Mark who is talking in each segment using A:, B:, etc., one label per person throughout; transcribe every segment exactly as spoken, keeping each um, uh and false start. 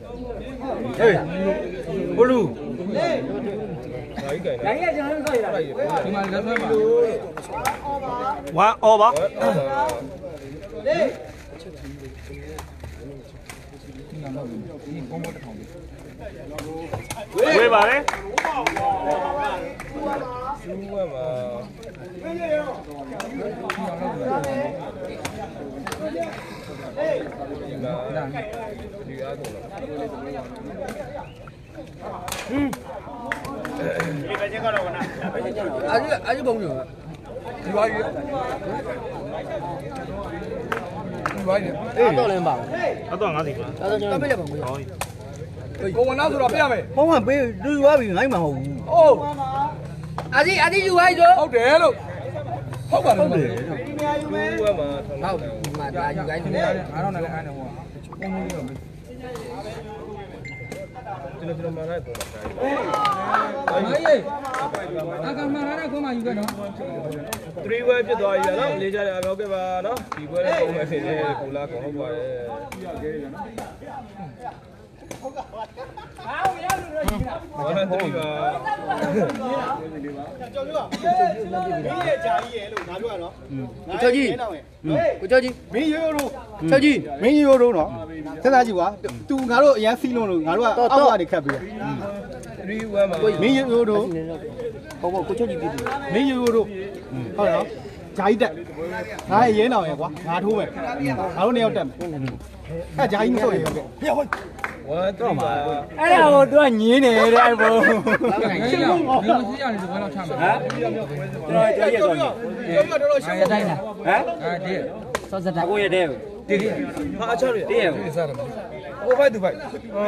A: Ê, bố lù. Quá ô bó. Quê bà đấy.
B: 아직 아직 먹냐? 이거 이거. 이거 이거. 아, 또 lên bảo.
A: Nó toàn ngã gì mà.
B: Tao biết là bằng
A: Rồi.
B: Cô nào rồi biết mày?
C: Không phải bây đưa quá bị ngay mà hù.
B: Ô. À gì à gì dù ai rồi? Không để luôn. Không phải không để. Không mà là dù ai không. À đâu này là ai nào mà. Không mua được. Chúng nó mà lại của nó. Mấy gì? À cầm mà nó có mà gì cái đó.
D: Three way biết rồi giờ đó, lấy ra là bao cái bà đó, thì bữa nay không phải để cụ la cũng không phải. Có nên three mà.
C: Cho gì? Cho gì?
E: Mấy euro đâu?
C: Cho gì?
E: Mấy euro đâu nó? Thế là gì quá? Tu ngã độ giá xin luôn rồi, ngã độ áo qua để khép bây giờ.
D: Three way mà.
E: Mấy euro đâu?
C: Không có cho gì biết.
E: Mấy euro đâu? Thôi đó. Cháy đấy. Đấy dễ nào vậy quá. Ngã thu vậy. Áo neo tầm. Cái cháy như vậy kìa.
D: Quá three mà.
C: Ai đâu tôi nhí này đây anh bố. Rồi cho gì rồi? À đây nè. Hả? À đi. Sao giật lại cô vậy đều.
D: Đi đi. Họ cho đi.
C: Đi.
D: Ô phải từ vậy.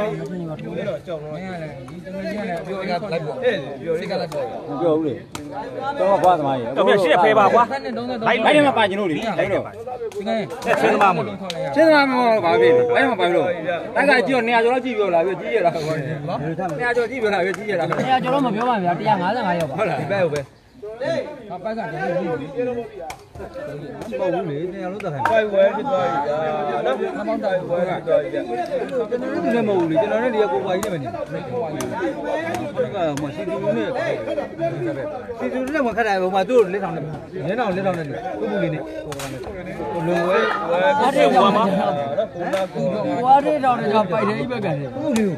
C: Vô đi. Tôi qua mày.
A: Tao biết xếp phê bà quá.
C: Lấy lấy mà bài gì đi. Lấy rồi.
A: Xếp nó mà một.
C: Xếp nó mà bài gì? Lấy mà bài rồi. Tại cái chuyện này cho nó chi biểu lại, chi vậy là. Này cho chi biểu lại, chi vậy là. Này cho nó mà biểu mà biểu tiền ngã ra ngay rồi.
D: Đi về về.
C: Bao nhiêu lý theo nó thành.
D: Quay quay biết rồi. Đó. Nó mong đợi quay rồi.
C: Cái nó nó màu lý cho nó đi cô quay như vậy nè. Nó là mà xin chú nữa. Xin chú nữa mà cái này mà tôi lên thằng này. Thế nào lên thằng này. Tôi mua gì này.
D: Lùi quay.
A: Quá đi đâu mà.
C: Quá đi đâu này gặp phải đấy bây giờ. Không hiểu.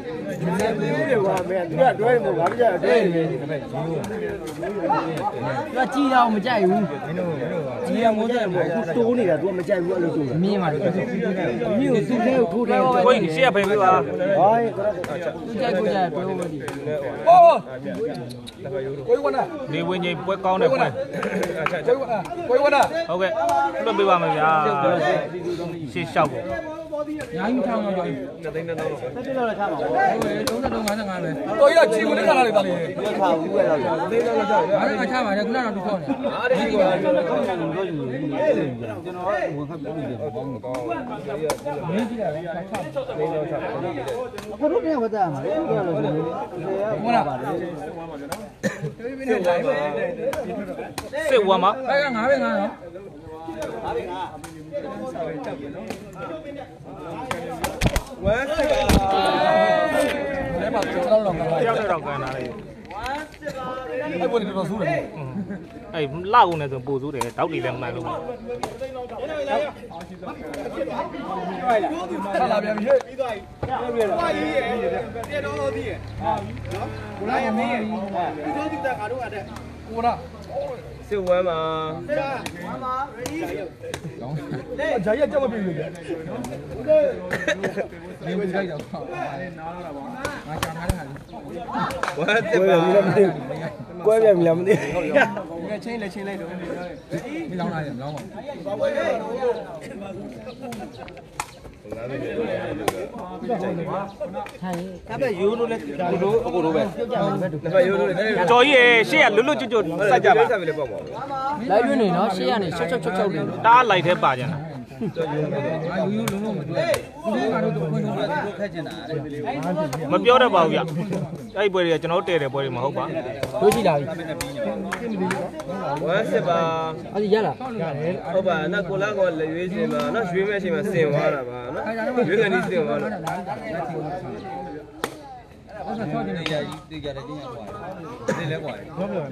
C: Nó chi đâu mà chạy uống. Chi đâu muốn chạy một phút tối này là tôi mà chạy uống được rồi. Mi mà. Nhiều gì theo thu theo.
A: Quay xếp phê bà.
C: Rồi, chạy cô chạy cô đi.
B: Ô. Quay qua nè.
A: Đi quay nhịp quay con này quay.
B: Quay qua nè. Quay qua nè.
A: Ok. Nó bị bà mày à. Xí sau.
C: Nhánh thang rồi.
D: Nó tính nó đâu.
C: Thế đâu là thang à? Đúng là đúng ngắn ngắn này.
B: Tôi là chịu cái này là gì?
C: Thang cũng vậy rồi.
D: Tính nó là trời.
C: Đấy mà thang mà cũng là đủ con này.
D: À đi qua.
C: Cho nó muốn khách cũng được. Có rút nhau bây giờ mà. Mua nào.
A: Xếp qua mà.
C: Đây là ngã bên ngã hả?
D: Quá.
B: Đấy mà chỗ đâu lòng rồi.
A: Kéo đâu cái này.
B: Ai buồn thì nó xuống rồi.
A: Ấy lao này thường bù rú để tao đi làm này luôn.
B: Sao làm việc thế? Cô nào?
D: Siêu quá mà.
B: Giấy ở trong mà bị gì? Nhiều cái đâu. Mà chọn cái này.
D: Quá tuyệt vời.
C: Quay về mình làm đi.
B: Nghe trên lấy trên lấy được. Mình lâu này lâu mà.
C: Cái này yếu luôn đấy. Cô đố, cô đố về.
A: Trời ơi, xe lulu chút chút. Sao chả bà?
C: Lấy đuôi này nó xe này sốc sốc sốc sốc này.
A: Đã lấy thêm bà chứ.
D: တော်ရုံတော့
C: အာယူယူလုံးလုံးမတွေ့ဘူးဒီကတော့သူခွင့်လို့သူခက်ကျင်တာတဲ့
A: မပြောတတ်ပါဘူးဗျအဲ့ဒီပွဲတွေကကျွန်တော်တည့်တဲ့ပွဲတွေမဟုတ်ပါ
B: တို့ကြည့်လာပြီ
D: ဝမ်းစစ်ပါ
B: အဲ့ဒီရလား
D: ဟုတ်ပါနော်ကိုလာကလည်းရွေးစင်ပါနော်ရွေးမဲ့အချိန်မှာစင်သွားတာပါနော်ရွေးကန်ဒီစင်သွားလို့
C: အဲ့ဒါဆော့ကျင်နေရကြီးသိကြတယ်တင်းရကွာသိလဲကွာ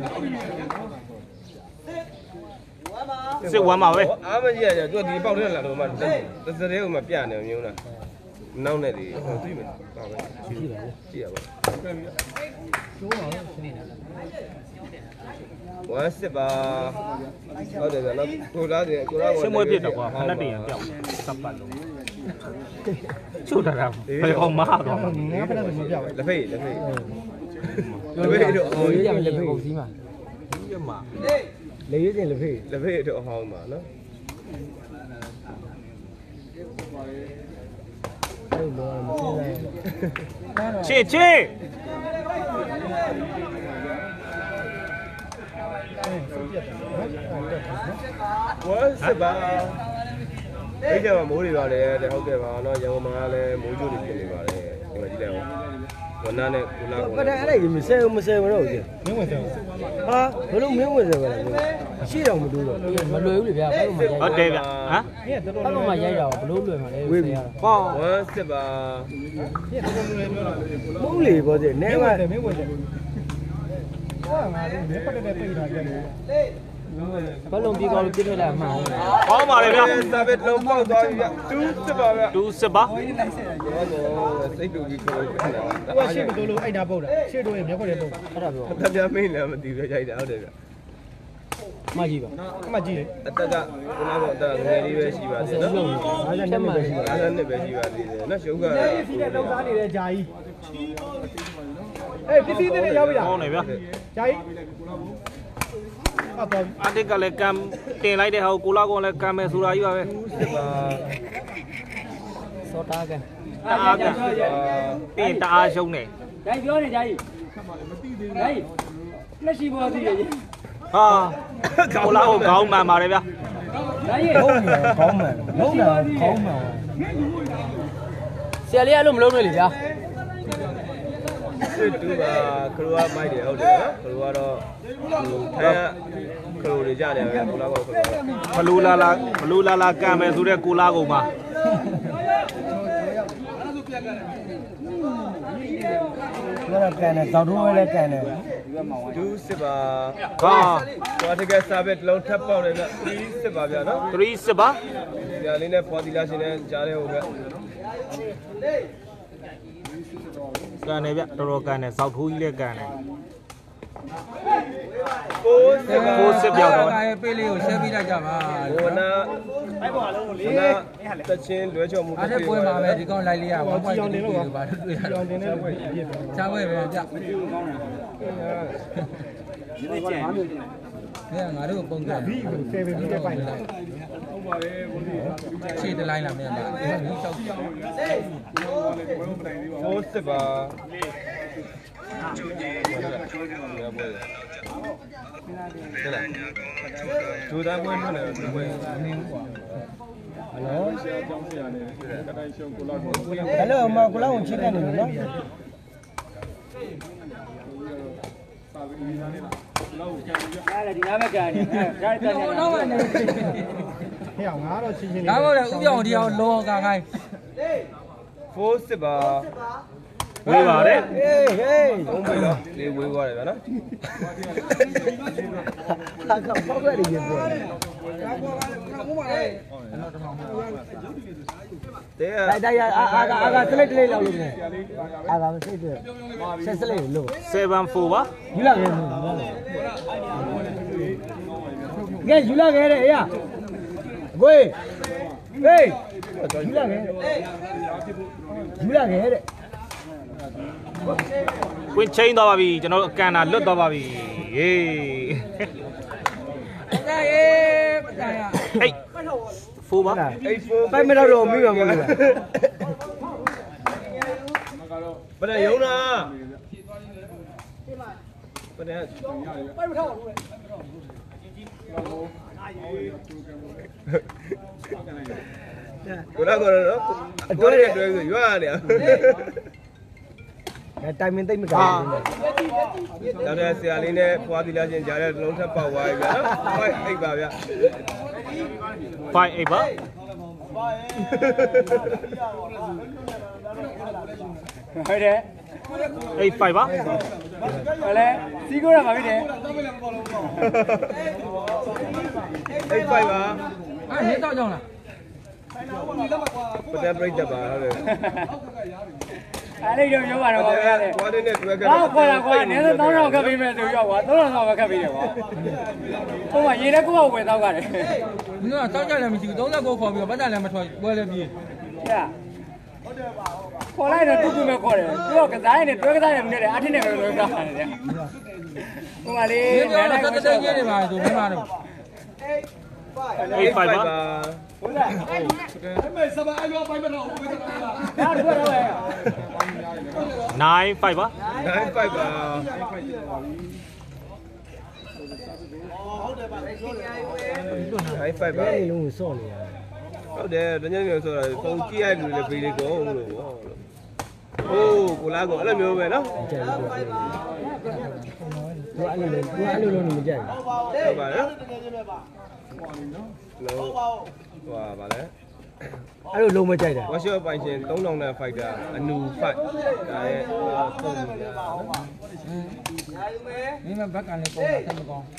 A: စစ်ဝမ်းပါပဲ
D: အားမကြီးရကြသူကဒီပေါက်ထဲလာတော့မှတစတဲ့ဥမှာပြနေမျိုးလားနောက်နဲ့ဒီသိမယ်ပါပဲကြည့်ပါကြည့်ရပါဝမ်းစစ်ပါဟုတ်တယ်ဗျာနော်ကိုလာတယ်ကိုလာက
A: စင်မွေးပြစ်တော့ကွာခဏတည်းရပြောက်စပ်ပတ်လုံးချုပ်တာတော့ဘယ်အောင်မဟာတော့
E: ငါဖက်လည်းမပြောက်
D: လက်ဖေးလက်ဖေးလက်ဖေးတော့အော်
B: ရေးရမယ်လက်ပုံစည်းမှာ
A: ပြမ
B: လေရေးတင်လက်ဖေး
D: လက်ဖေးတော့အဟောင်းပါနော်
B: အဲ့လိုမစင်းလိုက်
A: ချေချေ
D: ဝမ်းစစ်ပါအဲ့ကျမှမိုးတွေပါလေတဲ့ဟုတ်ကဲ့ပါနော်ရန်ကုန်မှာလည်းမိုးကြိုးတွေပြင်နေပါတယ်ဒီမှာကြည့်လိုက်အောင်ဝနာနဲ့ကိုလာကို
B: ဘာတဲ့အဲ့ဒါမစဲမစဲမတော့ဘူး
E: မင်းဝင်စော
B: ဟာဘယ်လိုမင်းဝင်စဲပဲလဲရှိတော့မလို့တော့မလွယ်ဘူးလေဗျာဘာလို့မရိုက်
A: ဟုတ်တယ်ဗျဟမ်
E: မင်းကတော်တော်
B: ဘာလို့မရိုက်ရအောင်ဘလို့လွယ်မှာလဲဝေးပြီ
A: ဟော
D: ဝမ်းစစ်ပါ
E: မင်းတော်တော်လွယ်ပြောတာ
B: မဟုတ်လေဘောတဲ့
E: မ
B: နဲ
E: င်း
B: က
E: ဝင်တယ်မင်းဝင်တယ်ဟာငါတို့မင်းဖက်တဲ့ပိတ်ထားကြတယ်
B: ဘလုံးပြေကောင်းလို့ပြစ်ထွက်လာမှန်အောင်
A: ဟောပါလေဗျ
D: စာပဲလုံးပေါက်သွားပြီဗျတူးစစ်ပါဗျ
A: တူစစ်ပါ
D: ဘောစိတ်တူကြီးကိုခဏ
E: သူကရှေ့မတိုးလို့အဲ့ဒါပုတ်တာရှေ့တိုးရင်မျက်ခွက်ထဲပုတ်
B: အဲ့ဒါပြော
D: တပြမင်းလည်းမသိပဲကြိုက်တယ်ဟုတ်တယ်ဗျ
B: မကြည့်ပါ
E: အမှကြည့်လေ
D: အတက်ကကိုလာကအတက်ကငယ်လေးပဲရှိပါသေးတယ်နော်
B: အားရနေပဲရှိပါ
D: အားလည်းပဲရှိပါသေးတယ်နော်ရှုပ်က
E: ဒီတဲ့လောက်သားနေတဲ့ဂျာကြီးအေးပစ္စည်းတွေရောက်ပြီလား
A: ဟောနေဗျ
E: ဂျာကြီးဟုတ်ပါ
A: အတစ်ကလည်းကံတင်လိုက်တဲ့ဟာကိုကိုလာကောင်လည်းကံမယ်ဆိုတာကြီးပါပဲ
D: စစ်ပါ
B: စောတာကန်
A: တအားကံပြင်တအားရှုံးနေ
B: ဂျာကြီးပြောနေဂျာကြီးဂျာကြီးလက်ရှိပေါ်သေးရဲ့
A: ဟာကိုလာကိုခေါင်းမှန်ပါတယ်ဗျ
B: ဂျာကြီးဟုတ်နေကောင်းမှန်ဟုတ်တယ်ကောင်းမှန်ဆရာလေးအဲ့လိုမလုပ်နဲ့လေဗျာ
D: စစ်တူပါခရိုးမိုက်တယ်ဟုတ်တယ်နော်ခရိုးကတော့အဲခရိုးတွေကြတယ်ဗျကိုလာကခရိုး
A: ဘလူလာလာဘလူလာလာကံမယ်ဆိုတဲ့ကိုလာကောင်မှာ
B: တော့ကန်တယ်တောက်တော့လည်းကန်တယ်
D: ဒူးစစ်ပါ
A: ဟာ
D: သွားတကယ်စာပဲတစ်လုံးထပ်ပေါက်တယ်ဗျသီးစစ်ပါဗျနော်
A: 3စစ်ပါ
D: ဒီလေးနဲ့ပေါ်တီလာရှင်နဲ့ကြားတယ်ဟုတ်ဗျ
A: ကံနေဗျတော်တော်ကံနေစောက်ထိုးကြီးလည်းကံနေ
D: ကိုစစ်ပါ
A: ကိုစစ်ပြောက်တော့
C: ပေးလေးကိုရှင်းပြလိုက်ကြပါ
D: ဝနာအဲ့ပေါ်လုံးကိုလေးတချင်းလွဲချော်မှု
C: အဲ့ဒါပွဲမှာပဲဒီကောင်လိုက်လေးရဝမ်ပွိုင်းတင်လို့ပါတွေ့ရ
E: ကြော
C: တော့
E: င်တင်တဲ့ဘက်ပြည့်တယ်
C: ချားပွဲပဲကြဒီငါတို့ပုံကြ
E: ဘီကိုဆယ်ပဲပြီးတဲ့ပိုင်လာ
C: ခြေတလိုင်းလာမြန်ပါဒီလျှောက်
D: ကိုစစ်ပါကျိုးသားပွဲထွက်တယ်ဒီပွဲ
B: ဟယ်လိုမကူလောင်းချစ်တယ်နော်
C: ရတယ်ဒီနားပဲကန်နေဒါတန်နေတော့နေ
E: ဟဲ့ငါတော့ချင်းချင်းလေး
C: ဒါမှမဟုတ်ဥပြောင်းဒီအောင်လောကခိုင်း
D: ကိုစစ်ပါ
A: ဝေးပါတယ်
B: ဟေးဟေး
D: သုံးပြီတော့လေးဝေးသွားတယ်ဗျာနော်
B: ဟာကပေါက်ရတယ်ရေပြော
D: တဲ့
B: တိုက်တိုက်အာအာအာကစလိတ်တလေးလောက်လို့နေအာကမစိတ်တယ်ဆက်စလိတ်လို့
A: 74ပါ
B: ယူလာခဲ့ကဲယူလာခဲ့တဲ့အေးအကိုဟေးယူလာခဲ့ယူလာခဲ့တဲ့
A: ဝင်းချင်းသွားပါပြီကျွန်တော်အကန်တာလွတ်သွားပါပြီဟေး
C: ဒါရေးပတာရ
A: ဟေးဖိုးပါ
D: အိတ်ဖိုး
B: ပိုက်မတော့တော့မိမှာမဟုတ်လား
D: ဘယ်နဲ့ယုံနာဘယ်နဲ့ပိုက်မထောက်ဘူးလေကိုလာကောနော်ကိုရဲတွဲဆိုရွာနေ
B: တိုင်မင်းသိမ့်မကောင်း
D: ဒါနဲ့ဆရာလေးနဲ့ဖွားသီလာချင်းကြားတဲ့လုံးထပ်ပေါက်သွားပြီဗျာနော်ဖိုက်အိတ်ပါဗျာ
A: five eight ပါ
B: ဟုတ်တယ်
A: eight five ပါ
B: ဟဲ့လေစီးကိုရမှာဖြစ်တယ်
D: အိတ်ဖိုက်ပါ
C: အဲ့နေတော့ကြောင်းလား
D: ပဒံပရိတ်တက်ပါဟုတ်တယ်
B: အဲ့လေးတော့ပြောပါတော့ဗျာလေ
D: ဖွားလေးနဲ့တွဲခဲ့
B: တော့ခေါ်တာကွာနည်းနည်းသုံးတော့ခက်ပြီးမဲ့ဆိုရောက်ကွာသုံးတော့ပဲခက်ပြီးတယ်ကွာဟိုမှာရေလည်းကိုယ့်ဘောက်ဝယ်တော့ကြတယ်
C: မင်းကတောက်ကြလည်းမရှိဘူးသုံးကိုခေါ်ပြီးတော့ပတ်တယ်လည်းမထွက်ပွဲလည်းပြေး
B: ဟဲ့ခေါ်လိုက်တော့တူတူမဲ့ခေါ်တယ်သူကကစားရနေတွဲကစားရနေတယ်အထင်းနဲ့ပဲတွဲကစားနေတယ်ဟိုမှာလေ
C: ဒီပြောတော့တက်တက်ကြီးနေပါဆိုမင်းမတော့
A: eight five ပါ nine five ပါ
D: nine five ပါ nine five ပါ
B: အဲ့လုံးကိုစော့နေရ
D: ဟုတ်တယ်တကယ်မျိုးဆိုတာပုံကြည့်ရလူလည်းပေးလေကောလို့ပေါ့โอ้ကိုလာကောအဲ့လိုမျိုးပဲနော်
B: ကြိုက်ဘူးသူအဲ့လိုလိုသူအဲ့လိုလိုမကြိုက်
D: ဟုတ်ပါနော်လောဟွာဗာလဲ
B: အဲ့လိုလုံးမကြိုက်တာ
D: ဝါရှော့ပိုင်ရှင်သုံးထောင်နဲ့ဖိုက်တာအနူဖိုက်ဒါရဲ့သုံးနေရ
C: မင်းမဘက်ကလည်းကောင်းတာတက်မကောင်း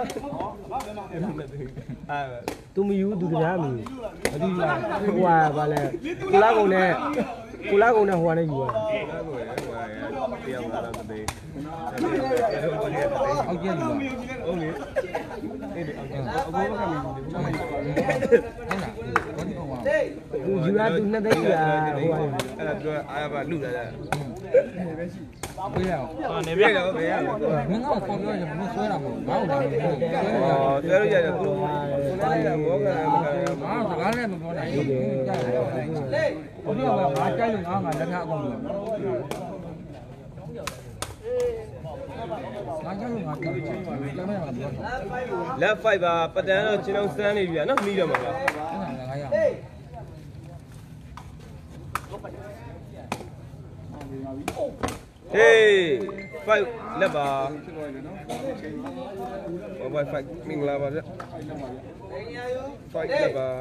D: အာ
B: သူမယူသူတရားမယူအတူယူဟိုဟာဗာလဲကုလားကုံနဲ့ကုလားကုံနဲ့ဟိုဟာနဲ့ယူရ
D: ကိုယ်ဟွာတရားလာတော့တဲ့
C: အောက်ကျလူပါ
D: ဟုတ်လေအဲ့ဒီအဘောကမီဟုတ်လား
C: ဟုတ်လားဘာဒီကောင်ပါ
B: သူယူရသူနှစ်သိန်းယူရဟိုဟာ
D: အဲ့ဒါပြောအားပါလူလာတာ
C: ပြေးရအောင်
A: ဟာနေ
D: ပြ
A: ဗျ
D: ည့်တော့ဘယ်ရလဲ
C: မင်းကခေါ်ပြောရင်မင်းဆွဲတာမဟုတ်ငါ့ကိုလည်းဆွဲရ
D: အော်ဆွဲလို့ရတယ်ကိုကိုလည်းမောကလည်းမကလည်း
C: ငါစကားလည်းမပြောနိုင်ဘူးကြားတယ်ဘုရားကငါကြိုက်လို့ငါငါလက်ထပ်အကုန်လို့ငါကြောက်လို့ငါကြောက်တယ်လည်းမရဘူးပြောတာ
D: လက်ဖိုက်ပါပတန်းတော့ချင်းအောင်စမ်းနေပြီဗျာနော်မိတော့မှာပါ
C: အဲ့ဒါလည်းငါရ
D: ဟေးဖိုက်လက်ပါဘာဖိုက်ဖိုက်မင်္ဂလာပါဗျာဖိုက်လက်ပါ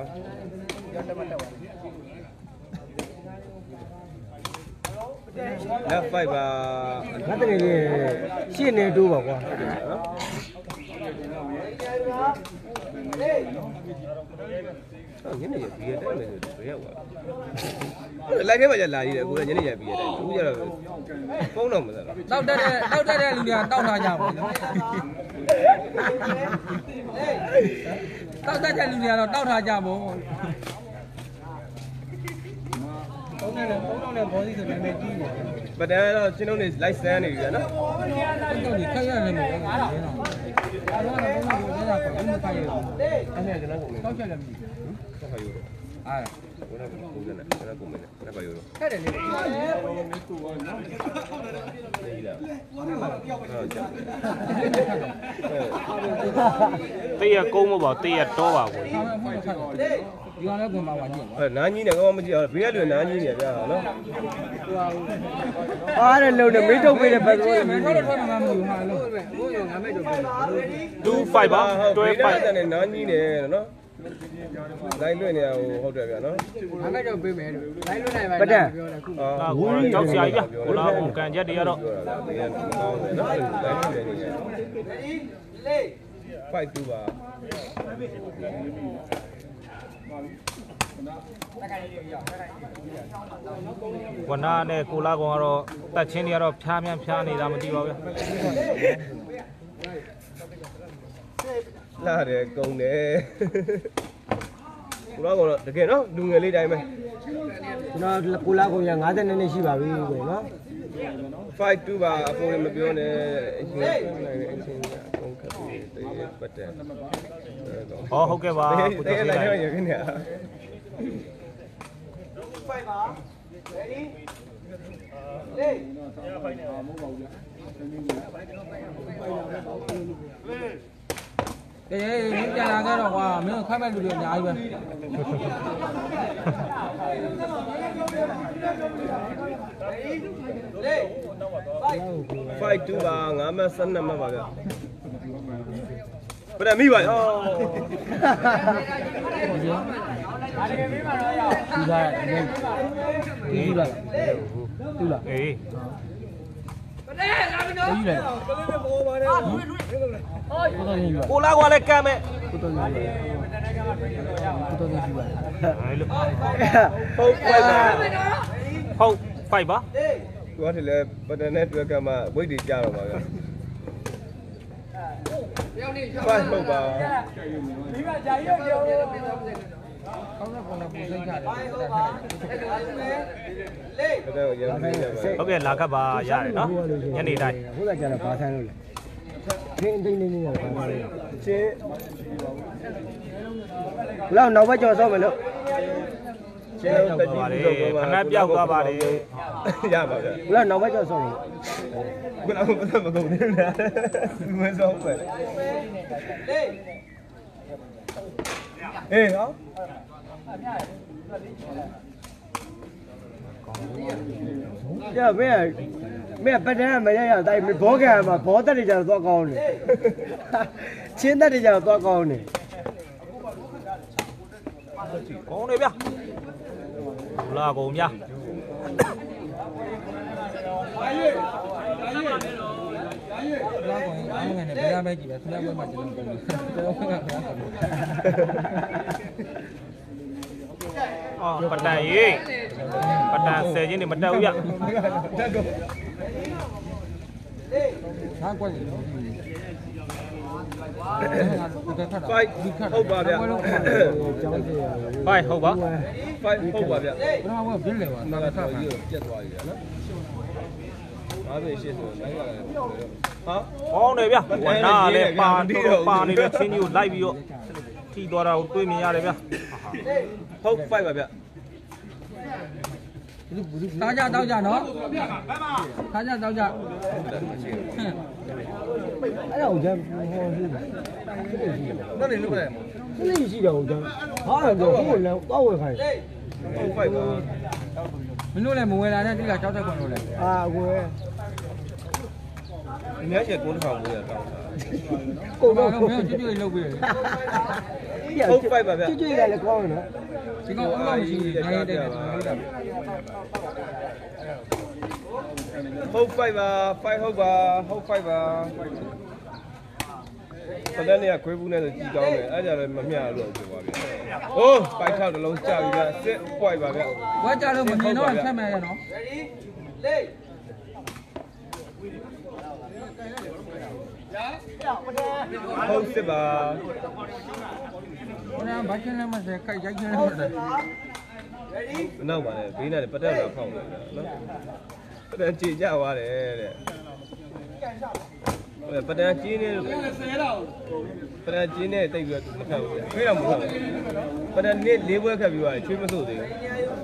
D: လက်ဖိုက်ပါ
B: ငါတကယ်ကြီးရှင်းနေတိုးပါကွာ
D: အော်ညနေရပြီးရတဲ့မယ်ဆိုဘယ်ရောက်သွားလိုက်ထဲမှာじゃလာရည်တယ်ကိုကညနေရပြီးရတယ်အခုကျတော့ဖုန်းတော့မသက်တော့
C: တောက်တက်တဲ့တောက်တက်တဲ့လူတွေကတောက်ထားကြပါဘူးတောက်တက်တဲ့လူတွေကတော့တောက်ထားကြပါဘူးသုံးနဲ့သုံးတော့နဲ့ဘောစီဆိုနာမည်ကြီးနေတယ်
D: ပတန်းတော့ချင်းတို့နေလိုက်စမ်းနေပြီဗျာနော်
C: တော့ဒီခက်ရတယ်မဟုတ်ဘူးအဲ့ဒါတော့ဘုန်းတော်ကိုနေတာပေါ့ဘယ်မှာခိုင်းရလဲ
D: အဲ့ဒါကျွန်တော်ကို
C: တောက်ချက်လည်းမရှိ
D: ဆက်ဖယူတော့
C: အား
D: ဘယ်တော့ကိုကနေဘယ်တော့ကိုမနေဆက်ဖယူတော့
C: ခက်တယ်လေ
D: နေလာဟုတ်ကြ
A: တေးရကုန်းမပါတေးရတော့ပါကို
C: ဆောင်းအဖို့ခက်တယ်ဒီကောင်လည်းကွန်ပါဝါကြည့်ပါ
D: ဟဲ့နားကြီးနေကောင်းမကြည့်အောင်ဘေးကလူနားကြီးနေဗျာနော်
B: အားရလုံးနဲ့မေးထုတ်ပေးတဲ့ဘက်
C: ဘ
B: ကို
C: ယ်တော့တော့မှမယူမှာလို့ဘိုးရောငါမဲ့တော့
A: two five ပါ
D: တွဲ
A: twelve
D: ပိုက်
A: five
D: တဲ့နားကြီးနေနော်လိုက်လွင့်နေရဟုတ်တယ်ဗျာနော်
C: ငါမဲ့တော့ပေးမယ်လို့လိုက်လို့နိုင်ပါ
B: ပဒံ
C: ပြောတယ်ခု
A: အာကိုကြောက်စရာကြီးဗျကိုလာကိုကန်ချက်တွေကတော့
D: ပြောတာတကယ်ကောင်းတယ်နော်လိုက်လွင့်နေနေလေဖိုက်တူပါ
A: ဝနာနဲ့ကိုလာကောင်ကတော့တက်ချင်းတွေကတော့ဖြားမြန်ဖြားနေတာမသိပါဘူးဗျ
D: လာတယ်ကုံတယ်ကိုတော့ကတော့တကယ်နော်လူငယ်လေးတိုင်းပဲ
B: ကျွန်တော်ကိုလာကုန်ရ၅၀နဲ့နဲ့ရှိပါပြီကွယ်နော်
D: five two ပါအပေါ်လည်းမပြောနဲ့အရှင်နိုင်တဲ့အရှင်ကအကုန်ခက်ပြီးတည်းပတ်တယ်
A: ဟောဟုတ်ကဲ့ပါကို
D: တ
A: ကျော်
D: ကယ်
A: စီ
D: လိုက်
A: လိုက်
D: ရခင်ဗျာ
B: က
C: ကဲမင်းပြန်လာခဲ့တော့ကွာမင်းခိုင်းမဲ့လူတွေအများကြီးပဲ
D: five two ပါငါးမှတ်12မှတ်ပါဗျပရမိပါအော်
C: ဒီလာဒီလာဒီလာ
A: အေး
C: ဒီလာကိုတော်ကြီးပါ
A: ကိုလာကွာလည်းကမ်းမဲ့
C: ကိုတော်ကြီးပါကိုတော်ကြီးပါ
A: အဲ့လို
D: ဟုတ်ပါပါ
A: ဟုတ်ဖိုက်ပါ
D: သူကတည်းကပဒနဲ့တွေ့ကမှဝိတ်တွေကြတော့ပါဗျfiveဟုတ်ပါ
C: ကောင်းတဲ့ပုံနဲ့ပုံစိတ်ကြတယ်
D: အဲ့ဒါကိုရမ်းပြီးရပါ
A: ဟုတ်ကဲ့လာကပ်ပါရတယ်နော်ညနေတိုင်း
C: ဟုတ်ကဲ့ကျတော့ဘာဆိုင်လို့လဲခင်းအသိနေနေရတာဘာလဲ
D: ချင်း
C: ဘလောက်နောက်ဘက်ကျော်ဆော့မယ်လို့
D: ချင်းတော့တတိပြုလုပ်ပါ
A: ခဏပြောက်သွားပါလေ
D: ရပါဗျ
C: ဘလောက်နောက်ဘက်ကျော်ဆော့မယ်
D: ခုနကမမကုန်သေးဘူးလားမစောပဲအေးဟော
C: ကျမင်းမင်းပတ်တယ်မရရတိုင်းဘောကံမှာဘောတက်တွေကြတော့သွားကောင်းတယ်ချင်းတက်တွေကြတော့သွားကောင်းတယ်
A: ကောင်းတယ်ဗျလာကုန်ဗျ
C: လာကောင်းအားမငယ်နဲ့ဘယ်ရမ်းပဲကြည့်ပဲခဏပွဲမှာကျွန်တော်ကျွန်တော်ကခဏကောင်း
A: အော်ပတန်ရေးပတန်ဆယ်ချင်းနေမတက်ဘူးဗျ
C: ဟာကွက်
D: five ဟုတ်ပါဗျ
A: ဖိုက်ဟုတ်ပါ
D: five ဟုတ်ပါဗျ
C: ဘယ်မှာဘယ်လဲပါ
D: နာခါကြီးကိုပြတ်သွားပြီနော်ငါးပဲရှစ်ဆိုနိုင်ပါလားဟာ
A: ကောင်းတယ်ဗျဝနာလည်းပါတော့ပါနေတဲ့ချင်းကြီးကိုလိုက်ပြီးတော့ထိသွားတာကိုတွေးမြင်ရတယ်ဗျ
D: ဟုတ် five ပါဗျ
C: သားကြတောက်ကြနော်သားကြတောက်ကြအဲ့ဒါကိုကျန်ဟောရှိတယ်
D: တော့နေလို့ပဲ
C: စလိရှိတယ်ကိုကျန်ဟာတော့ဟိုလည်းတော့ဝယ်ခိုင်း
D: ဟုတ် five ပါ
C: မင်းတို့လည်းမဝယ်လာတဲ့တိကကြောက်တဲ့ခွန်လို့လည်းအာဝယ်
D: အများကြီးကိုတစ်ထောင်ကိုရတောင်းတာ
C: ကိုတော့မင်းကျွတ်ကျွတ်လုပ်ပြီး
D: ဟုတ် five ပါဗျ
C: ကျွတ်ကျွတ်ကလည်းကောင်းတယ်နော်ဒီကောင်အမှမရှိဘူးငါရေးတဲ့ဟုတ်တာ
D: ဟုတ် five ပါ five ဟုတ်ပါဟုတ် five ပါပဒနဲ့ခွေးဘူးနဲ့ဆိုကြည်ကောင်းတယ်အဲ့ကြလည်းမမျှလို့ပြောပါဗျဟိုးပိုက်ထောက်တစ်လုံးကြာပြီဗျစစ် point ပါဗျ
C: ဝါကြလို့မမြင်တော့ဖြတ်မယ်ရနော်
D: ဟုတ်စစ်ပါ
C: ဟိုကဘာချင်းလဲမစဲခိုက်ရိုက်ချင်းလို့တယ်
D: နောက်ပါလေဘေးနဲ့ပတက်လာဖောက်တယ်နော်ပတက်ကြည်ကြသွားတယ်တဲ့ဟိုပတက်ကြီးနေလို့ပတက်ကြီးနေတိတ်ပြီးတော့မဖက်ဘူးချွေးတော့မဟုတ်ဘူးပတက်နေ့လေးပွဲခက်ပြီးသွားတယ်ချွေးမစို့သေးဘူး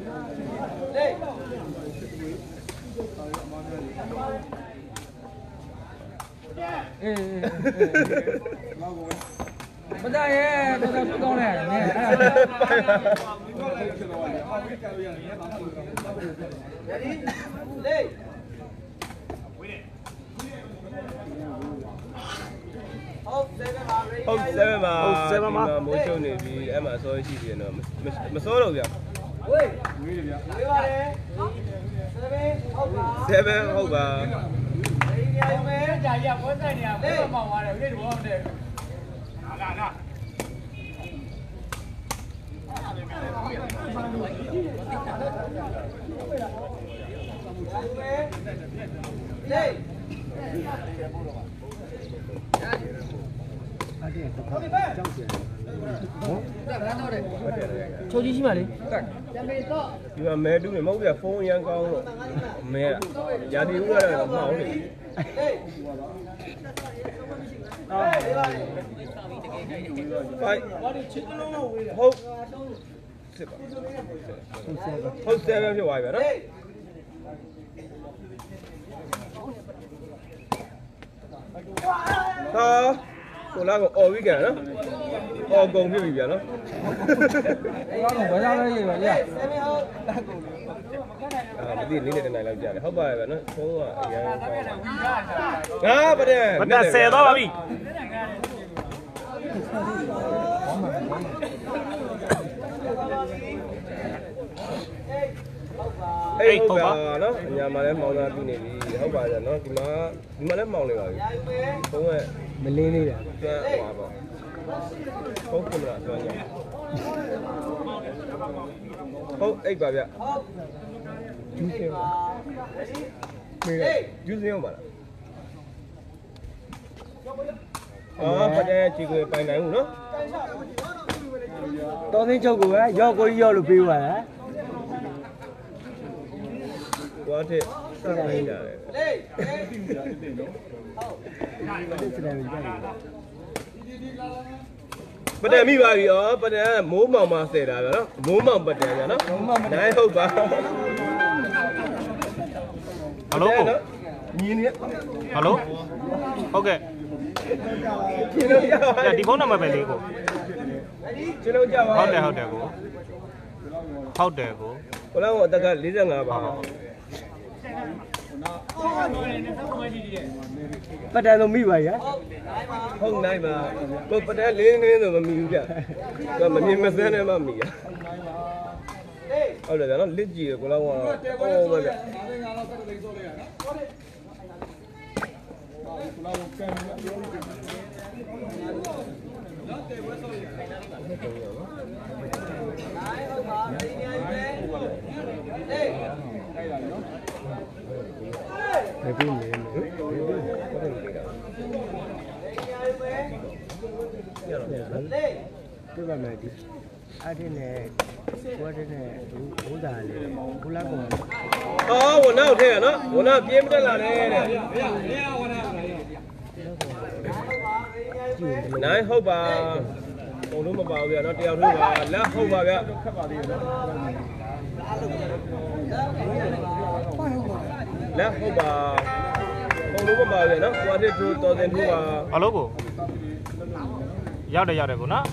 C: အေးမကြရဲ့တော်တော်ကောင်းတယ်နည်းအဲ့ဒါ
D: ဟုတ်sevenပါဟုတ်sevenပါမိုးချုံနေပြီအဲ့မှာအစိုးရရှိတယ်နော်မစိုးတော့ဗျဝေးဝေးဗျဝေးပါတယ် seven ဟုတ်ပါ
B: ကြာရပွဲဆိုင်နေရပွဲမောင်သွားတယ်ဒီဘောနဲ့လာလာချိုးကြီးရှိမှလေ
D: ဒီမှာမဲတူးနေမဟုတ်ဗျဖုန်းရန်ကောင်းလို့မဲရာဒီဦးကတော့မဟုတ်လေဖိုင်ဟုတ်စစ်ပါဟုတ်ဆယ်ပဲဖြစ်သွားပြီဗျနော်ဟာကိုလာကိုအော်ဝီကန်နော်အော်ကုန်ဖြစ်ပြီဗျာနော်
C: ဘာလို့ဘာသာလဲရေးပါလေ
D: အာမသိလေးနဲ့တနိုင်လောက်ကြာတယ်ဟုတ်ပါရဲ့ဗျာနော်သုံးကအရင်ငါပတဲ့
A: မတက်ဆယ်တော့ပါပြီ
D: အေးဟုတ်ပါနော်ညာမှာလည်းမောင်းသားပြီးနေပြီဟုတ်ပါရဲ့နော်ဒီမှာဒီမှာလည်းမောင်းနေပါပြီသုံးကမလင်းလေးတာကျွမ်းဟွာပေါ့ဟုတ်ကဲ့လားကျွမ်းညာဟုတ်အိတ်ပါဗျဂျူးစင်းပါမေးဂျူးစင်းအောင်ပါလားအော်ပတဲ့ချီကိုပိုင်နိုင်ဘူးနော်
C: တောင်းသိန်းချုပ်ကိုပဲရောက်ကိုကြီးရောက်လို့ပေးသွားတာ
D: ကွာတဲ့စနိုင်ကြတယ်ပတဲ့မိပါပြီဩပတဲ့မိုးမောင်မှာဆယ်တာဗျာနော်မိုးမောင်ပတဲ့ဗျာနော်နိုင်ဟုတ်ပါ
A: ဟယ်လို
D: ညီနေ
A: ဟယ်လိုဟုတ်ကဲ့
D: ကျွန်တော်ကြောက်
A: ဒီဖုန်းနံပါတ်ပဲလေးကို
D: ကျွန်တော်ကြောက်ပါ
A: ဟုတ်တယ်ဟုတ်တယ်ကိုဟုတ်တယ်ကို
D: ဘယ်လောက်အသက်က၄၅ပါ
C: ပတ်တယ်လို့မိပါရ
D: ဟုတ်နိုင်ပါကိုပတဲ့လင်းလင်းဆိုမမီဘူးဗျကမမြင်မစမ်းနဲ့မှမီရဟုတ်တယ်ဗျာနော်လစ်ကြည့်ရကိုလောက်ကတော့အော်ပဲဗျမပြီးနေတယ်ပြပါမယ်ဒီအဲ့ဒီနဲ့ဘွားတဲ့နဲ့ဘုရားလေးဘုလားကောင်အော်ဝနောက်ထဲရနော်ဝနာပြေးမတက်လာနဲ့တဲ့နိုင်ဟုတ်ပါဘုံလုံးမပါဘူးဗျာနော်တယောက်ထိုးပါလက်ဟုတ်ပါဗျာလက်ဟုတ်ပါဘုံလုံးမပါဘူးဗျာနော်ဘွားတဲ့ထိုးတော်စင်ထိုးပါ
A: ဟယ်လိုကိုရောက်တယ်ရောက်တယ်ကိုနော်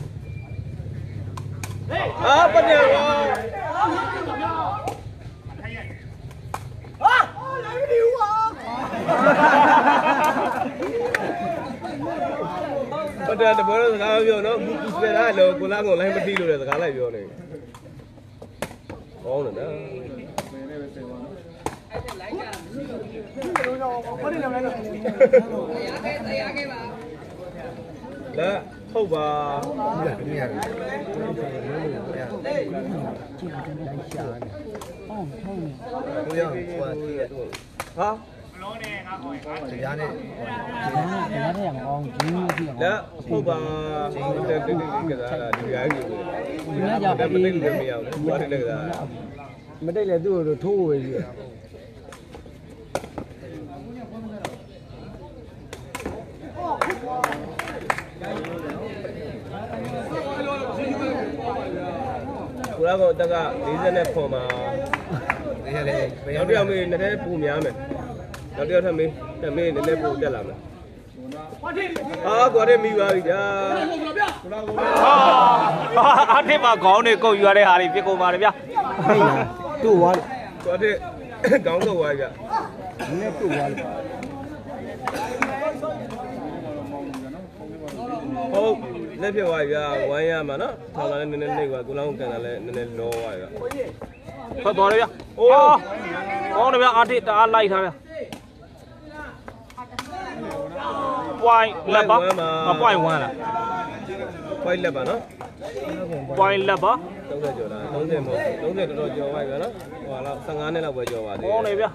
D: အာပညာပါ ပတဲ့တဘောစကားပြောနော်ဘူးစပယ်လာလို့ကိုလာကိုလိုင်းမသိလို့လည်းစကားလိုက်ပြောနေဟောင်းတယ်လက်ဟုတ်ပါဟာတရားနဲ့တရားနဲ့အောင်ဂျင်းကြီးလက်ဟုတ်ပါတက်တက်ကစားဒီရားကြီးကိုဒီရားကြောင့်မတိတ်လည်းမရဘူးဘာတက်ကစားမတိတ်လည်းသူ့ကိုထိုးဝေးကြီးကိုလာကတော့တက်က၄၀နဲ့ခွန်မှာနောက်တစ်ယောက်မေးနှစ်ထဲပူများမယ်နောက်တစ်ယောက်ထပ်မေးတက်မေးနည်းနည်းပူတက်လာမယ်အာကွာတဲ့မိပါပြီဗျာ
A: ဟာအထစ်မှာခေါင်းနေကုတ်ယူရတဲ့ဟာတွေပြစ်ကုန်ပါတယ်ဗျာ
C: တို့သွားတယ်
D: ကွာတဲ့ခေါင်းကုတ်သွားပြီဗျာ
C: နည်းတို့သွားတယ်
D: ဟုတ်လက်ဖြစ်သွားပြီဗျာဝိုင်းရမှာနော်ထောင်လာလည်းနည်းနည်းနေကွာကိုလောင်းကန်တာလည်းနည်းနည်းလောသွားပြီဗျာ
A: ဖတ်သွားတယ်ဗျာအိုးကောင်းတယ်ဗျာအထစ်တအားလိုက်ထားဗျာ point လက်ပါမ point 1လား
D: point လက်ပါနော်
A: point လက်ပါ
D: သုံးဆယ်ကျော်လားသုံးဆယ်မဟုတ်သုံးဆယ်တော်တော်ကျော်သွားပြီဗျာနော်ဟိုလား၁၅နှစ်လောက်ပဲကျော်ပါသေးတယ်
A: ကောင်းတယ်ဗျာ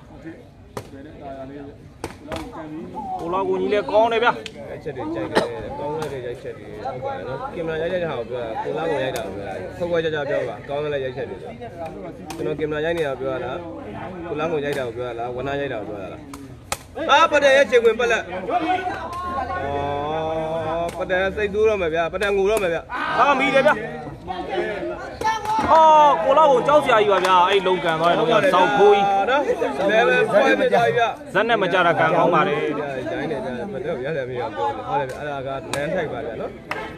A: ကိုလာကိုကြီးလည်းကောင်းတယ်ဗျာ
D: အချက်တွေကြိုက်တယ်ကောင်းတဲ့ရိုက်ချက်တွေဟုတ်ပါတယ်နော်ကင်မရာရိုက်တဲ့ဟာကိုပြောတာကိုလာကိုရိုက်တာကိုပြောတာဆုပ်ခွဲကြကြပြောပါကောင်းတဲ့ရိုက်ချက်တွေဆိုကျွန်တော်ကင်မရာရိုက်နေတာပြောတာကိုလာကိုရိုက်တာကိုပြောတာလားဝနာရိုက်တာကိုပြောတာလားအာပတဲ့ရဲ့ချိန်ဝင်ပတ်လက်အော်ပတဲ့စိတ်တူးတော့မယ်ဗျာပတဲ့ငူတော့မယ်ဗျာ
A: ဟာမီတယ်ဗျာ哦，过老我招下一个呀，哎，龙干到龙干烧灰，
D: 来来，快点加一个。
A: 真的没加了干好嘛的。
D: 加一点加，不对，原来没有过的，后来阿拉个难太吧了，喏。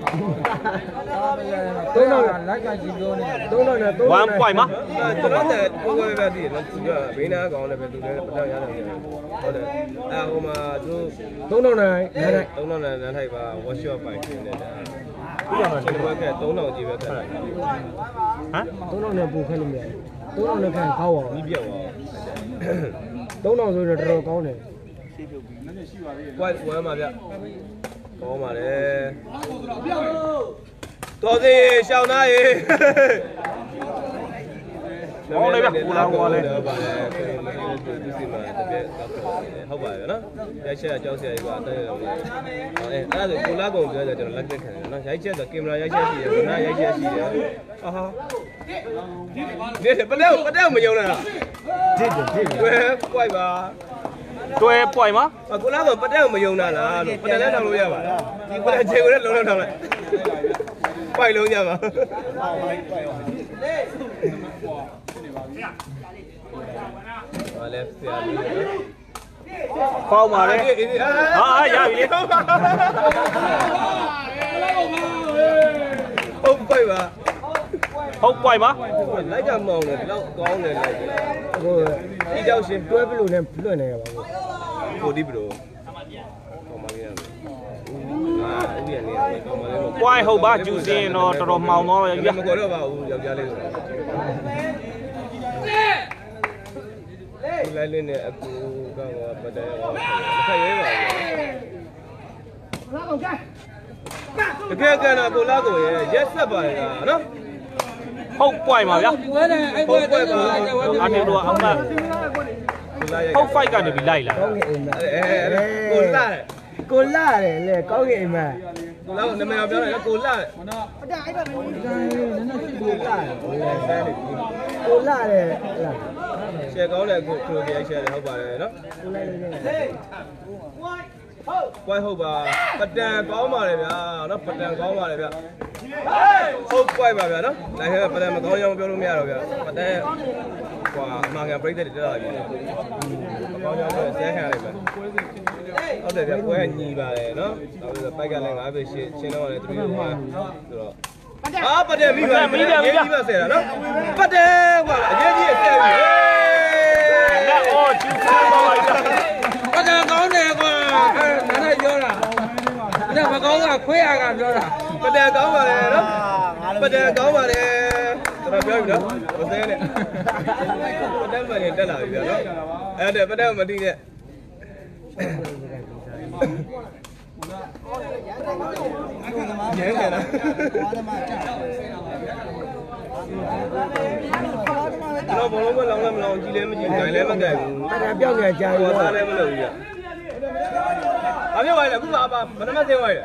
C: 都弄了，哪个几个呢？都弄了，都。
A: 玩怪吗？
D: 都弄的，不过那边的，那个没那讲那边都在不到原来的，好的。哎，我们就
C: 都弄了，来来，
D: 都弄了难太吧，我需要摆平的。不要了，这个我看都弄几个看了。
A: 啊？
C: 都弄了不看里面，都弄了看高哦。
D: 你别忘。
C: 都弄就是这个高呢。
D: 怪怪嘛的，高嘛的。多谢小哪爷。
A: 我那边过来过来。好吧，那一切交些一个，等于哎，那就过来讲，就就来这看，那一切就 camera 一切是，那一切是，啊哈。你是不了不了没有了。
C: 这个这个。
D: 对，怪吧。
A: 对，怪吗？
D: 啊，过来讲不了没有了啦，不了那路呀吧，你不了结果那路上头了，怪路呀嘛。好嘞，是啊。
A: 包嘛的，啊呀，有的。
D: 好怪吧？
A: 好怪吗？
D: 来个忙的，老讲的来个。我比较些，
C: 多不如呢，不如呢个吧。
D: 我的不如。
A: 怪好吧，就是喏，多多毛毛的。
D: 你们过来吧，我要家里头。来来呢，aku kan pada saya ba. Dekat kan aku lagu ye, yes ba ya, no?
A: ဟုတ်ပွိုင်ပါဗျာဟုတ်ပွိုင်ပါအနေတော့အမှတ်ဟုတ် fight ကနေပြီးလိုက်လာ
C: ကောင်းကင်အိမ်မက်
D: ကိုလာ
C: ကိုလာတယ်လေကောင်းကင်အိမ်မက်
D: ကိုလာနာမည်ပြောတယ်ကိုလာ
C: ကိုလာကိုလာတယ်ဟလား
D: ရှယ်ကောင်းတယ်ကိုကိုကြီးရှယ်တယ်ဟုတ်ပါတယ်နော်
C: ကိုလာနေတယ်
D: ကွိုင်းဟုတ်ပါပတန်ကောင်းပါလေဗျာနော်ပတန်ကောင်းပါလေဗျာဟုတ်ကွိုင်းပါဗျာနော်လိုက်ခဲ့ပတန်မကောင်းရအောင်ပြောလို့မရတော့ဗျာပတန်ဟွာအမှန်ကန်ပြိတ္တတွေတက်လာပြီမကောင်းရအောင်ဆဲခံရတယ်ဗျာဟုတ်တယ်ဗျာကွဲညီပါလေနော်နောက်ပြီးတော့ပိုက်ကလည်းငါးပဲရှင်းရှင်းတော့လည်းသူတို့ကဆိုတော့အာပတန်မိပါမိပါမိပါဆဲတာနော်ပတန်ကွာအရေးကြီးဆဲပြီ
A: လက်အော်ကျူးစားတော့လိုက်တာ
C: ပကံကောင်းတယ်ကွာအဲနားနဲ့ပြောတာဒါမကောင်းကခွေးရကပြောတာ
D: ပတန်ကောင်းပါလေနော်ပတန်ကောင်းပါလေတော်တော်ပြောပြီနော်မစဲနဲ့ပတန်မှရင်တက်လာပြီဗျာနော်အဲ့ဒါပတန်မတိနဲ့ရဲတယ်လားတော့ဘလုံးမလောင်လည်းမလောင်ကြည့်လည်းမကြည့်နိုင်လည်းမကြိုက်ဘူး
C: အဲ့ဒါပြောင်းနေကြတယ်
D: ဟောသားလည်းမလုပ်ဘူးဗျာဘာပြောလဲအခုပါပါမနမသိဝိုင်း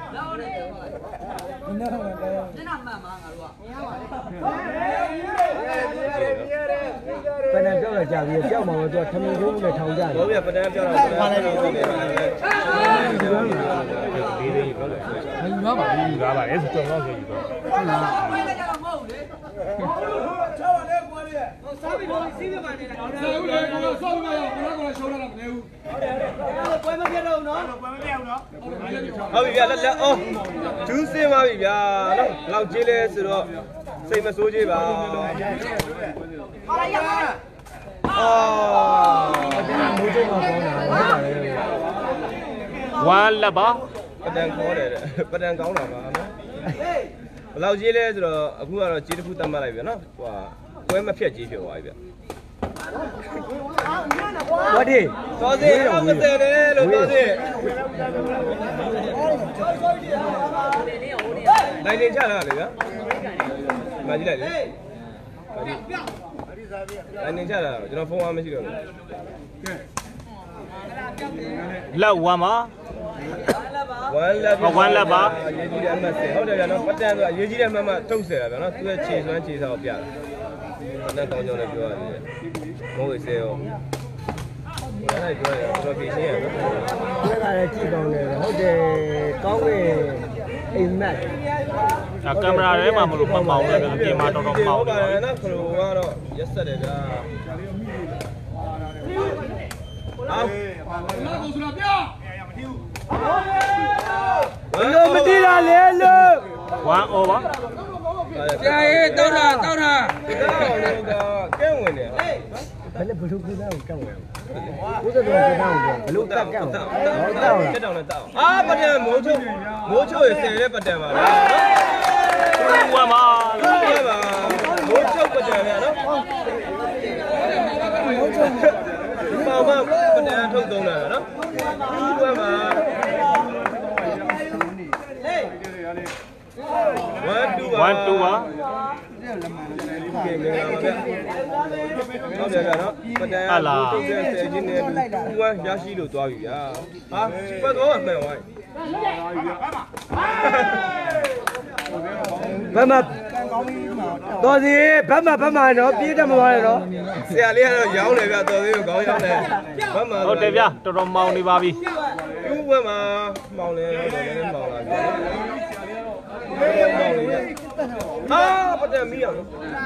C: ပနံပြောင်းလာကြပြီကြောက်မှာတော့သူကထမင်းကျိုးနဲ့ထောင်ကြတယ်
D: ဘောဗျာပတန်ပြောင်းတော့ဘာလဲပြောနေတယ်ဒီလေးပြောတယ်
C: မယူပါဘူး
A: ယူကားပါလေဆိုတော့တော့ယူတော့ဟုတ်လား
B: စားပြီးတော့စီးပြပါနေတာဟုတ်တယ်ဟုတ်တယ်ဆောက်ပြီးတော့ဘယ်တော့ကရှောင်းလာတာမနေဘူးပွဲမပြတ်တော့နော်ပွဲမပြတ်ဘူးနော်
D: ဟုတ်ပြီဗျာလက်လက်အော်ဒူးစင်းပါပြီဗျာနော်လောက်ကြီးလဲဆိုတော့စိတ်မဆိုးကြီးပါဟာရပါအော်
C: မိုးကျိုးမှာကောင်းတာဟုတ်ပါလေ
A: ဝမ်းလက်ပါ
D: ပတန်ခေါ်တယ်ပတန်ကောင်းတာပါနော်ဘယ်လောက်ကြီးလဲဆိုတော့အခုကတော့ကြီးတစ်ခုတတ်မှတ်လိုက်ပြီနော်ဟိုပွဲမဖြတ်ကြီးဖြစ်သွားပြီဗျ
C: ဝတ်ဒီ
D: တော်စီတော့မစဲတယ်လို့တော်စီနိုင်နေချလာလေဗျာမကြည့်လိုက်လေနိုင်နေချလာကျွန်တော်ဖုန်းအားမရှိတော့ဘူး
A: လက်ဝမ်းပါ
D: ဝမ်းလက်
A: ဝမ်းလက်ပါ
D: ရေးကြည့်တဲ့အမှတ်ဆယ်ဟုတ်တယ်ဗျာနော်ပတန်ဆိုရေးကြည့်တဲ့အမှတ်မှထုတ်ဆယ်တာဗျာနော်သူရဲ့ခြေစွမ်းခြေစားကိုပြတာပတန်ကောင်းကြောင်းလည်းပြောရတယ်မဟုတ်စေရောဘာလဲပြောရတော့ပြင်ရှင်းရနော်
C: ဒီကလည်းကြည့်ကောင်းတယ်ဟုတ်တယ်ကောင်းကင်အိမ်မက်
D: ကင်မရာထဲမှာမလို့မပေါင်းတယ်အပြင်မှာတော်တော်ပေါင်းတယ်
A: နော်ခရိုကတော့ရက်ဆက်တယ်ဗျာအောင်ဘယ်လိုမတိတာလဲလို့
D: one over
B: ကြာရေးတောက်တာတောက်တာ
A: ကဲဝင်နေဘယ်နဲ့ဘလူးကသားကိုကတ်ဝင်ဘုရားတော်ကသားကိုဘလူးကတ်ကတ်တောက်တောက်တက်တောင်နဲ့တောက်အာပတံမိုးချိုမိုးချိုရဆယ်တဲ့ပတံပါလား
D: ဝမ်းပါ
A: ဟုတ်ပါမိုးချိုပတံဗျာနော်မိုးချိုပါမပတံထုတ်သုံးလာတာနော်ဝမ်းပါ
D: one two ပါ
A: ကဲမင်္ဂလာပါဗျဟုတ်တယ်ဗျာနော်ပတန်ကထုတ်တဲ့ဆယ်ချင်းနဲ့တူဝမ်းရရှိလို့သွားပြီဗျာဟာပတ်တော့မှန်သွား
C: ဘယ်မှာတော်စီဘက်မှာဘက်မှာတော့ပြေးတယ်မသွားနဲ့တော့
A: ဆရာလေးကတော့ရောင်းတယ်ဗျာတော်သေးကိုခေါင်းရောင်းတယ်ဘက်မှာ
D: ဟုတ်တယ်ဗျာတော်တော်မောင်းနေပါပြီ
A: တူဘက်မှာမောင်းလဲဟုတ်တယ်လည်းမောင်းလာပြီဟာပတံမီးအောင်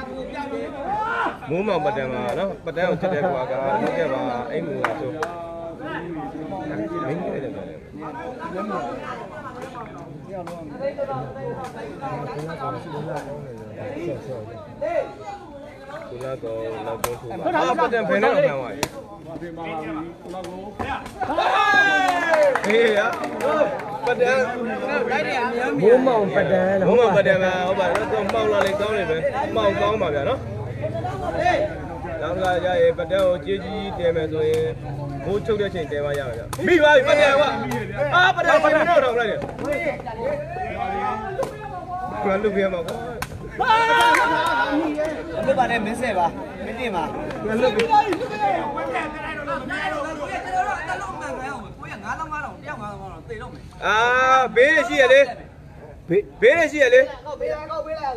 A: မိုးမောင်ပတံမှာနော်ပတံကိုချက်တဲ့ကွာကဟုတ်ကဲ့ပါအိမ်မူပါဆိုမင်းရတယ်ဗျာကုလာကောလောက်တော့ဆိုပါဟာပတံဖယ်နေတော့ခံသွားပြီဟေးရပတံ
C: မိုးမောင်ပတံ
A: မိုးမောင်ပတံမှာဟုတ်ပါတော့မှောင်လာလေကောင်းနေပဲမှောင်ကောင်းပါဗျာနော်နောက်ကရရေပတံကိုကြေးကြီးတဲမယ်ဆိုရင်မိုးချုပ်တဲ့ချိန်တဲမရမှာဗျာမိပါပြီပတံကအာပတံပတံတော့တော့လိုက်တယ်ဘယ်လိုပြရမှာကွာ
B: ဘယ်ပါလဲမင်းဆဲပါမင်းတင်ပါ
A: ဘယ်လိုပြအာဘေးရှိရလေဘေးဘေးရှိရလေကောက်ပေးလားကောက်ပေးလား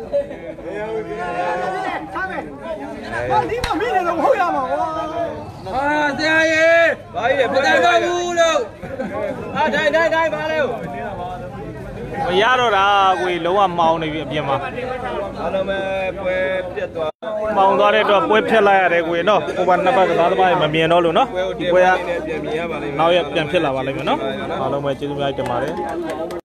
A: ထားမယ်ဟာဒီမှာမိနေတော့ဟုတ်ရမှာကွာ
B: ဟာဆရာရေ
A: ဘာကြီးလဲ
B: မတတ်ဘူးလို့
A: အာဒိုင်ဒိုင်ဒိုင်ပါလေ
D: မရတော့တာကိုလုံးဝမောင်းနေပြီအပြင်မှာ
A: အားလုံးပဲပွဲပြတ်သွား
D: မောင်းသွားတဲ့အတွက်ပွဲဖြတ်လိုက်ရတယ်ကိုနော်ကိုပါနှစ်ပတ်ကစားသမားတွေမမြင်တော့လို့နော်
A: ဒီပွဲကပြန်မြင်ရပါလိမ့်မယ်
D: နောက်ရပြန်ဖြစ်လာပါလိမ့်မယ်နော်အားလုံးပဲကျေးဇူးများတင်ပါတယ်